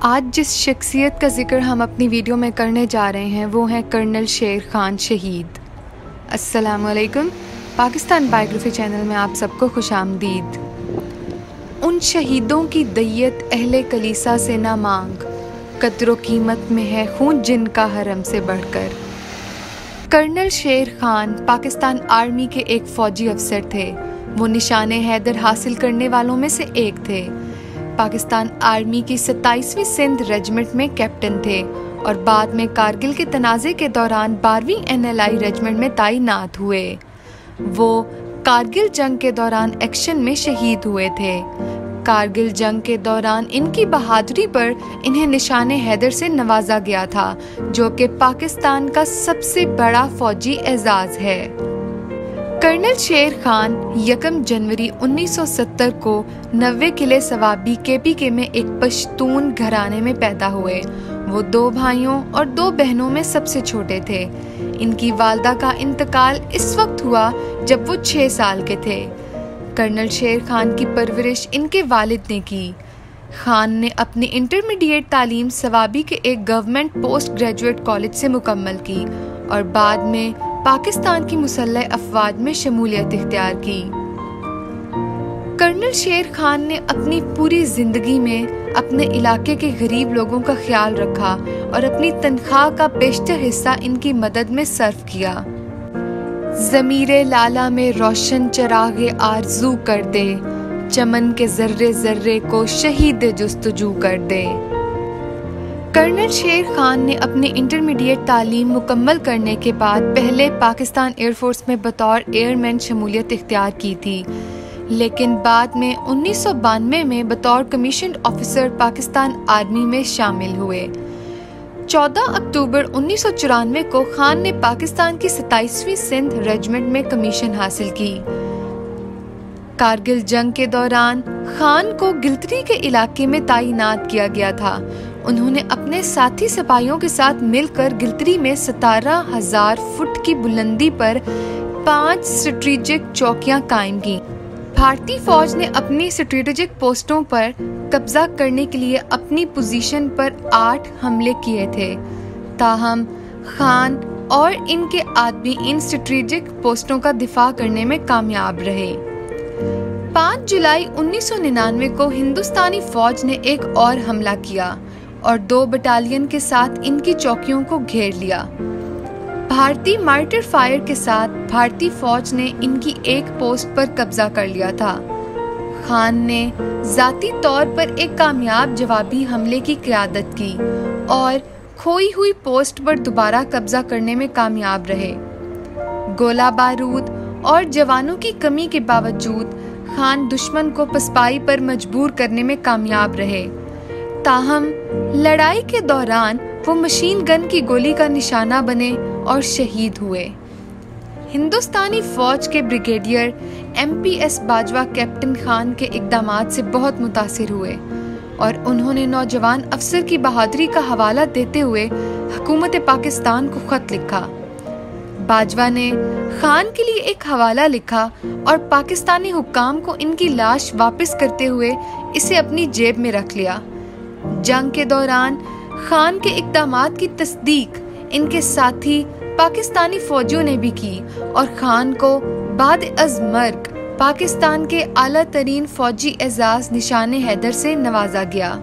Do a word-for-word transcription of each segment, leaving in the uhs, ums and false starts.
आज जिस शख्सियत का जिक्र हम अपनी वीडियो में करने जा रहे हैं वो हैं कर्नल शेर खान शहीद। अस्सलाम वालेकुम। पाकिस्तान बायोग्राफी चैनल में आप सबको खुशामदीद। उन शहीदों की दैयत अहले कलीसा से ना मांग, कदर कीमत में है खून जिनका हरम से बढ़कर। कर्नल शेर खान पाकिस्तान आर्मी के एक फ़ौजी अफसर थे। वो निशाने हैदर हासिल करने वालों में से एक थे। पाकिस्तान आर्मी की सत्ताईसवीं सिंध रेजिमेंट में कैप्टन थे और बाद में कारगिल के तनाज़े के दौरान बारहवीं एन एल आई रेजिमेंट में तैनात हुए। वो कारगिल जंग के दौरान एक्शन में शहीद हुए थे। कारगिल जंग के दौरान इनकी बहादुरी पर इन्हें निशाने हैदर से नवाजा गया था, जो कि पाकिस्तान का सबसे बड़ा फौजी एजाज़ है। कर्नल शेर खान यकम जनवरी उन्नीस सौ सत्तर को नवे किले सवाबी के पी के में एक पश्तून घराने में पैदा हुए। वो दो भाइयों और दो बहनों में सबसे छोटे थे। इनकी वालदा का इंतकाल इस वक्त हुआ जब वो छः साल के थे। कर्नल शेर खान की परवरिश इनके वालिद ने की। खान ने अपनी इंटरमीडिएट तालीम सवाबी के एक गवर्नमेंट पोस्ट ग्रेजुएट कॉलेज से मुकम्मल की और बाद में पाकिस्तान की मुसल्लह अफवाज में शमूलियत इख्तियार की। कर्नल शेर खान ने अपनी पूरी जिंदगी में अपने इलाके के गरीब लोगों का ख्याल रखा और अपनी तनख्वाह का बेशतर हिस्सा इनकी मदद में सर्फ किया। ज़मीरे लाला में रोशन चरागे आरज़ू कर दे, चमन के जर्रे जर्रे को शहीद जुस्तजू कर दे। कर्नल शेर खान ने अपने इंटरमीडिएट तालीम मुकम्मल करने के बाद पहले पाकिस्तान एयरफोर्स में बतौर एयरमैन शमूलियत इख्तियार की थी, लेकिन बाद में उन्नीस सौ बानवे में बतौर कमीशन ऑफिसर पाकिस्तान आर्मी में शामिल हुए। चौदह अक्टूबर उन्नीस सौ चौरानवे को खान ने पाकिस्तान की सत्ताईसवीं सिंध रेजिमेंट में कमीशन हासिल की। कारगिल जंग के दौरान खान को गिलतरी के इलाके में तैनात किया गया था। उन्होंने अपने साथी सिपाहियों के साथ मिलकर गिलतरी में सतारह हजार फुट की बुलंदी पर पांच स्ट्रेटेजिक चौकियां कायम की। भारतीय फौज ने अपनी स्ट्रेटेजिक पोस्टों पर कब्जा करने के लिए अपनी पोजीशन पर आठ हमले किए थे। ताहम खान और इनके आदमी इन स्ट्रेटेजिक पोस्टों का दिफा करने में कामयाब रहे। पाँच जुलाई उन्नीस सौ निन्यानवे को हिंदुस्तानी फौज ने एक और हमला किया और दो बटालियन के साथ इनकी चौकियों को घेर लिया। भारतीय मार्टर फायर के साथ भारतीय फौज ने इनकी एक पोस्ट पर कब्जा कर लिया था। खान ने जाती तौर पर एक कामयाब जवाबी हमले की क़यादत की और खोई हुई पोस्ट पर दोबारा कब्जा करने में कामयाब रहे। गोला बारूद और जवानों की कमी के बावजूद खान दुश्मन को पसपाई पर मजबूर करने में कामयाब रहे। ताहम लड़ाई के दौरान वो मशीन गन की गोली का निशाना बने और शहीद हुए। हिंदुस्तानी फौज के brigadier M P S Bajwa captain Khan के इक़दामात से बहुत मुतासिर हुए और उन्होंने नौजवान अफसर की बहादुरी का हवाला देते हुए हुकूमत पाकिस्तान को खत लिखा। बाजवा ने खान के लिए एक हवाला लिखा और पाकिस्तानी हुक्काम को इनकी लाश वापस करते हुए इसे अपनी जेब में रख लिया। जंग के दौरान खान के इक़दामात की तस्दीक इनके साथी पाकिस्तानी फौजियों ने भी की और खान को बाद अज़ मर्ग पाकिस्तान के आला तरीन फौजी एजाज निशाने हैदर से नवाजा गया।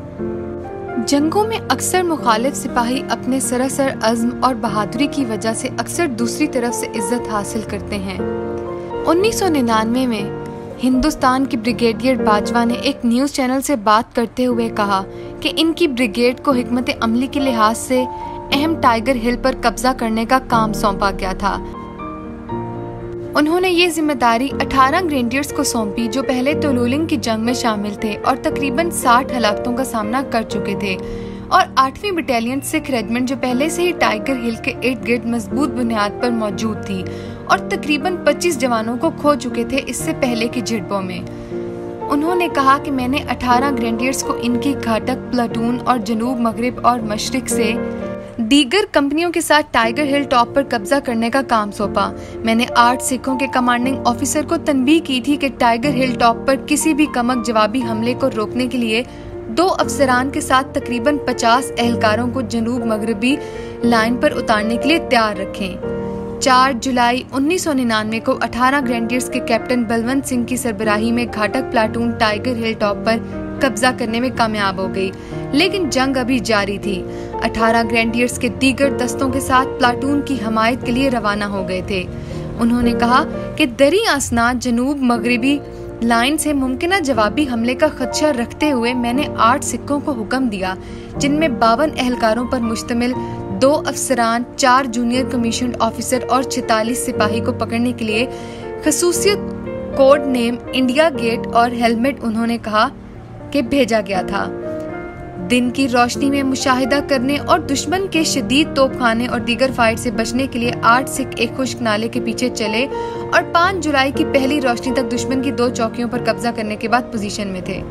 जंगों में अक्सर मुखालिफ सिपाही अपने सरासर अज़्म और बहादुरी की वजह से अक्सर दूसरी तरफ से इज्जत हासिल करते हैं। उन्नीस सौ निन्यानवे में हिंदुस्तान की ब्रिगेडियर बाजवा ने एक न्यूज़ चैनल से बात करते हुए कहा कि इनकी ब्रिगेड को हिकमत अमली के लिहाज से अहम टाइगर हिल पर कब्जा करने का काम सौंपा गया था। उन्होंने ये जिम्मेदारी अठारह ग्रेनेडियर्स को सौंपी जो पहले तोलुलिंग की जंग में शामिल थे और तकरीबन साठ हलाकतों का सामना कर चुके थे, और आठवीं बटालियन सिख रेजिमेंट जो पहले से ही टाइगर हिल के इर्द गिर्द मजबूत बुनियाद पर मौजूद थी और तकरीबन पच्चीस जवानों को खो चुके थे इससे पहले की झड़पों में। उन्होंने कहा कि मैंने अठारह ग्रेनेडियर्स को इनकी घातक प्लाटून और जनूब मगरिब और मशरिक से दीगर कंपनियों के साथ टाइगर हिल टॉप पर कब्जा करने का काम सौंपा। मैंने आठ सिखों के कमांडिंग ऑफिसर को तनबीह की थी कि टाइगर हिल टॉप पर किसी भी कमक जवाबी हमले को रोकने के लिए दो अफसरान के साथ तकरीबन पचास एहलकारों को जनूब मगरबी लाइन पर उतारने के लिए तैयार रखें। चार जुलाई उन्नीस सौ निन्यानवे को अठारह ग्रेनेडियर्स के कैप्टन बलवंत सिंह की सरबराही में घातक प्लाटून टाइगर हिल टॉप पर कब्जा करने में कामयाब हो गई, लेकिन जंग अभी जारी थी। अठारह ग्रेनेडियर्स के दीगर दस्तों के साथ प्लाटून की हमायत के लिए रवाना हो गए थे। उन्होंने कहा कि दरी आसना जनूब मगरबी लाइन से मुमकिन जवाबी हमले का खदशा रखते हुए मैंने आठ सिक्कों को हुक्म दिया, जिनमें बावन एहलकारों पर मुश्तमिल दो अफसरान, चार जूनियर कमीशन ऑफिसर और छितालीस सिपाही को पकड़ने के लिए खसूसियत कोड नेम इंडिया गेट और हेलमेट उन्होंने कहा कि भेजा गया था। दिन की रोशनी में मुशाहिदा करने और दुश्मन के शदीद तोपखाने और दीगर फाइट से बचने के लिए आठ सिख एक खुश्क नाले के पीछे चले और पाँच जुलाई की पहली रोशनी तक दुश्मन की दो चौकियों पर कब्जा करने के बाद पोजीशन में थे।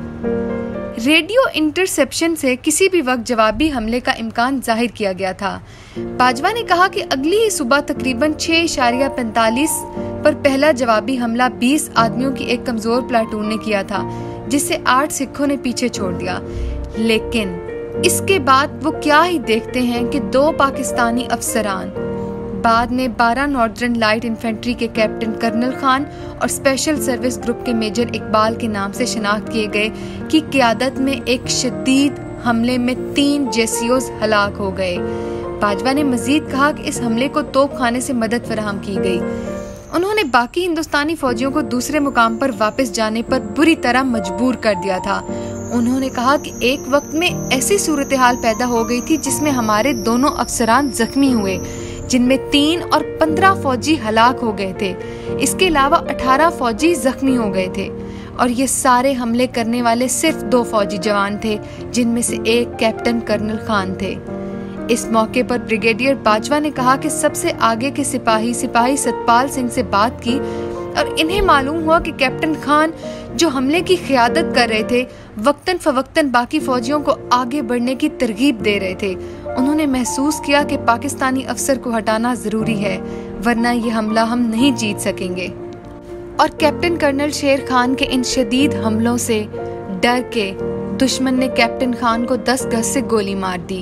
रेडियो इंटरसेप्शन से किसी भी वक्त जवाबी हमले का इम्कान जाहिर किया गया था। बाजवा ने कहा कि अगली ही सुबह तकरीबन छह इशारिया पैंतालीस पर पहला जवाबी हमला बीस आदमियों की एक कमजोर प्लाटून ने किया था, जिससे आठ सिखों ने पीछे छोड़ दिया। लेकिन इसके बाद वो क्या ही देखते हैं कि दो पाकिस्तानी अफसरान बाद में बारह नॉर्दर्न लाइट इन्फेंट्री के कैप्टन कर्नल खान और स्पेशल सर्विस ग्रुप के मेजर इकबाल के नाम से शनाख्त किए गए की क़ियादत में एक शदीद हमले में तीन जेसीओज हलाक हो गए। बाजवा ने मजीद कहा कि इस हमले को तोपखाने से मदद फराहम की गई। उन्होंने बाकी हिंदुस्तानी फौजियों को दूसरे मुकाम पर वापस जाने पर बुरी तरह मजबूर कर दिया था। उन्होंने कहा कि एक वक्त में ऐसी सूरत हाल पैदा हो गई थी जिसमें हमारे दोनों अफसरान जख्मी हुए, जिनमें तीन और पंद्रह फौजी हलाक हो गए थे। इसके अलावा अठारह फौजी जख्मी हो गए थे और ये सारे हमले करने वाले सिर्फ दो फौजी जवान थे, जिनमें से एक कैप्टन कर्नल खान थे। इस मौके पर ब्रिगेडियर बाजवा ने कहा कि सबसे आगे के सिपाही सिपाही सतपाल सिंह से बात की और इन्हें मालूम हुआ कि कैप्टन खान जो हमले की क़ियादत कर रहे थे, वक्तन फवक्तन बाकी फौजियों को आगे बढ़ने की तरगीब दे रहे थे। उन्होंने महसूस किया कि पाकिस्तानी अफसर को हटाना जरूरी है, वरना ये हमला हम नहीं जीत सकेंगे। और कैप्टन कर्नल शेर खान के इन शदीद हमलों से डर के दुश्मन ने कैप्टन खान को दस गज से गोली मार दी।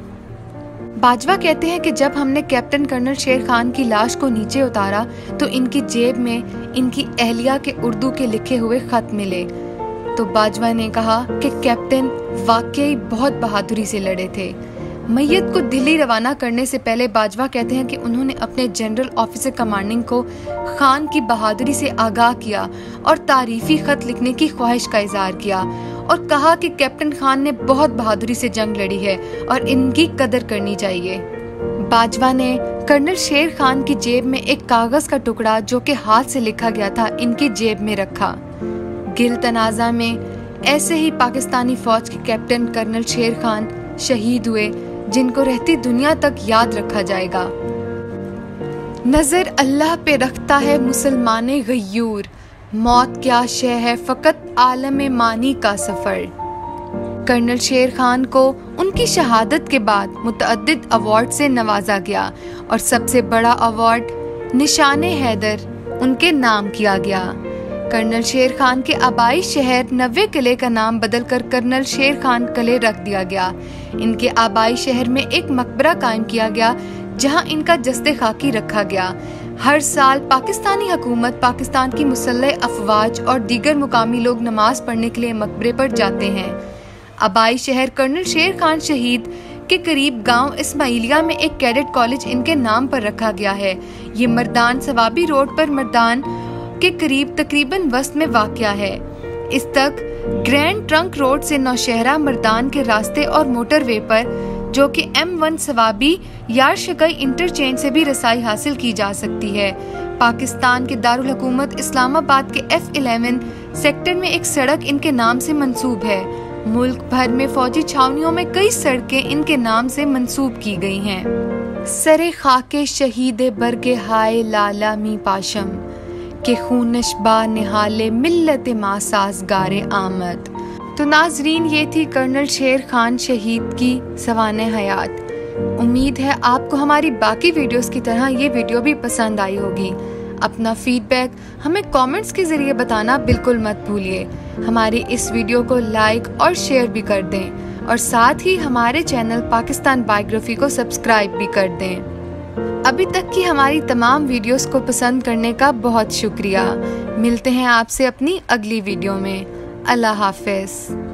बाजवा कहते हैं कि जब हमने कैप्टन कर्नल शेर खान की लाश को नीचे उतारा तो इनकी जेब में इनकी अहलिया के उर्दू के लिखे हुए खत मिले। तो बाजवा ने कहा कि कैप्टन वाकई बहुत बहादुरी से लड़े थे। मैयत को दिल्ली रवाना करने से पहले बाजवा कहते हैं कि उन्होंने अपने जनरल ऑफिसर कमांडिंग को खान की बहादुरी से आगाह किया और तारीफी खत लिखने की ख्वाहिश का इजहार किया और कहा कि कैप्टन खान ने बहुत बहादुरी से जंग लड़ी है और इनकी कदर करनी चाहिए। बाजवा ने कर्नल शेर खान की जेब में एक कागज का टुकड़ा जो कि हाथ से लिखा गया था इनकी जेब में रखा। गिल तनाजा में ऐसे ही पाकिस्तानी फौज के कैप्टन कर्नल शेर खान शहीद हुए, जिनको रहती दुनिया तक याद रखा जाएगा। नजर अल्लाह पे रखता है मुसलमाने गयूर, मौत क्या शय है फकत आलम मानी का सफर। कर्नल शेर खान को उनकी शहादत के बाद मुतअद्दिद अवार्ड से नवाजा गया और सबसे बड़ा अवार्ड निशाने हैदर उनके नाम किया गया। कर्नल शेर खान के आबाई शहर नवे किले का नाम बदलकर कर्नल शेर खान किले रख दिया गया। इनके आबाई शहर में एक मकबरा कायम किया गया जहां इनका जस्ते खाकी रखा गया। हर साल पाकिस्तानी हुकूमत, पाकिस्तान की मुसल्लह अफवाज और दीगर मुकामी लोग नमाज पढ़ने के लिए मकबरे पर जाते हैं। आबाई शहर कर्नल शेर खान शहीद के करीब गांव इस्माइलिया में एक कैडेट कॉलेज इनके नाम पर रखा गया है। ये मर्दान सवाबी रोड पर मर्दान के करीब तकरीबन वस्त में वाक़या है। इस तक ग्रैंड ट्रंक रोड से नौशहरा मर्दान के रास्ते और मोटरवे पर, जो कि एम वन सवाबी यार शकई इंटरचेंज से भी रसाई हासिल की जा सकती है। पाकिस्तान के दारुल हुकूमत इस्लामाबाद के एफ इलेवन सेक्टर में एक सड़क इनके नाम से मंसूब है। मुल्क भर में फौजी छावनियों में कई सड़कें इनके नाम से मंसूब की गई हैं। सरे खाके शहीद बरगे हाय लाला मी पाशम के खूनश बा निहाले मिल्लत मा साज़गारे आमद। तो नाजरीन, ये थी कर्नल शेर खान शहीद की सवाने हयात। उम्मीद है आपको हमारी बाकी वीडियोस की तरह ये वीडियो भी पसंद आई होगी। अपना फीडबैक हमें कमेंट्स के ज़रिए बताना बिल्कुल मत भूलिए। हमारी इस वीडियो को लाइक और शेयर भी कर दें और साथ ही हमारे चैनल पाकिस्तान बायोग्राफी को सब्सक्राइब भी कर दें। अभी तक की हमारी तमाम वीडियोस को पसंद करने का बहुत शुक्रिया। मिलते हैं आपसे अपनी अगली वीडियो में। अल्लाह हाफ़िज़।